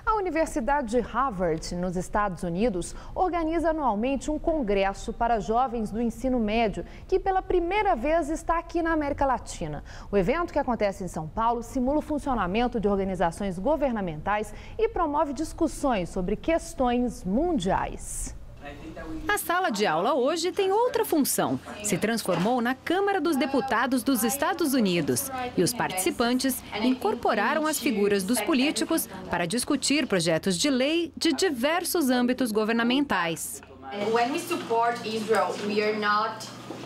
A Universidade de Harvard, nos Estados Unidos, organiza anualmente um congresso para jovens do ensino médio, que pela primeira vez está aqui na América Latina. O evento, que acontece em São Paulo, simula o funcionamento de organizações governamentais e promove discussões sobre questões mundiais. A sala de aula hoje tem outra função. Se transformou na Câmara dos Deputados dos Estados Unidos. E os participantes incorporaram as figuras dos políticos para discutir projetos de lei de diversos âmbitos governamentais. When we support Israel, we are not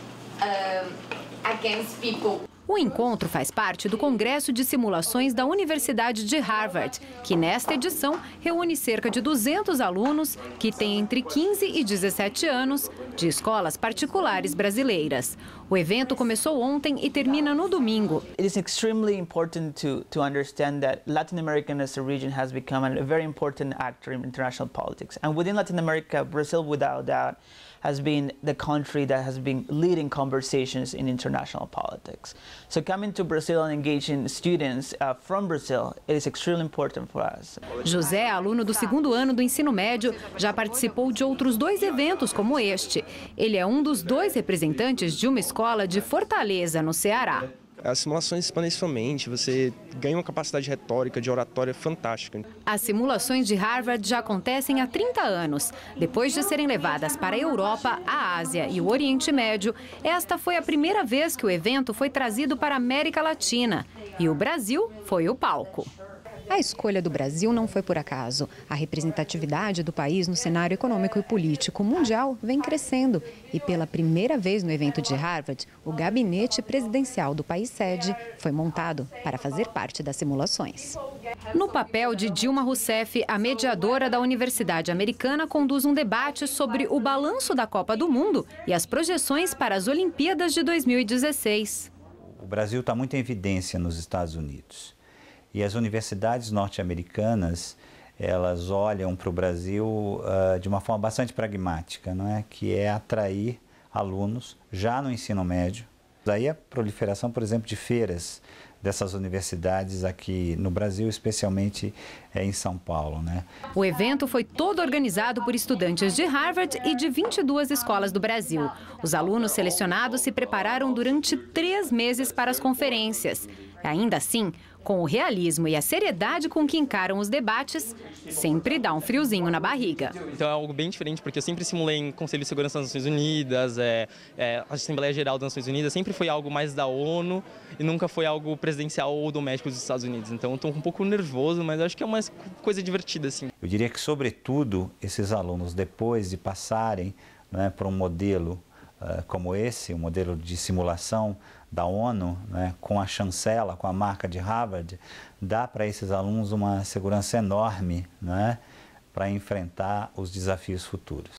against people. O encontro faz parte do Congresso de Simulações da Universidade de Harvard, que nesta edição reúne cerca de 200 alunos que têm entre 15 e 17 anos de escolas particulares brasileiras. O evento começou ontem e termina no domingo. It is extremely important to understand that Latin America as a region has become a very important actor in international politics. And within Latin America, Brazil, without doubt, has been the country that has been leading conversations in international politics. So coming to Brazil and engaging students from Brazil, it is extremely important for us. José, aluno do segundo ano do ensino médio, já participou de outros 2 eventos como este. Ele é um dos 2 representantes de uma escola de Fortaleza, no Ceará. As simulações expandem sua mente, você ganha uma capacidade retórica, de oratória fantástica. As simulações de Harvard já acontecem há 30 anos. Depois de serem levadas para a Europa, a Ásia e o Oriente Médio, esta foi a primeira vez que o evento foi trazido para a América Latina. E o Brasil foi o palco. A escolha do Brasil não foi por acaso. A representatividade do país no cenário econômico e político mundial vem crescendo. E pela primeira vez no evento de Harvard, o gabinete presidencial do país sede foi montado para fazer parte das simulações. No papel de Dilma Rousseff, a mediadora da Universidade Americana conduz um debate sobre o balanço da Copa do Mundo e as projeções para as Olimpíadas de 2016. O Brasil está muito em evidência nos Estados Unidos. E as universidades norte-americanas, elas olham para o Brasil de uma forma bastante pragmática, não é? Que é atrair alunos já no ensino médio. Daí a proliferação, por exemplo, de feiras dessas universidades aqui no Brasil, especialmente em São Paulo, né? O evento foi todo organizado por estudantes de Harvard e de 22 escolas do Brasil. Os alunos selecionados se prepararam durante 3 meses para as conferências. Ainda assim, com o realismo e a seriedade com que encaram os debates, sempre dá um friozinho na barriga. Então é algo bem diferente, porque eu sempre simulei em Conselho de Segurança das Nações Unidas, a Assembleia Geral das Nações Unidas, sempre foi algo mais da ONU e nunca foi algo presidencial ou doméstico dos Estados Unidos. Então eu estou um pouco nervoso, mas acho que é uma coisa divertida, assim. Eu diria que, sobretudo, esses alunos, depois de passarem, né, por um modelo como esse, um modelo de simulação da ONU, né, com a chancela, com a marca de Harvard, dá para esses alunos uma segurança enorme, né, para enfrentar os desafios futuros.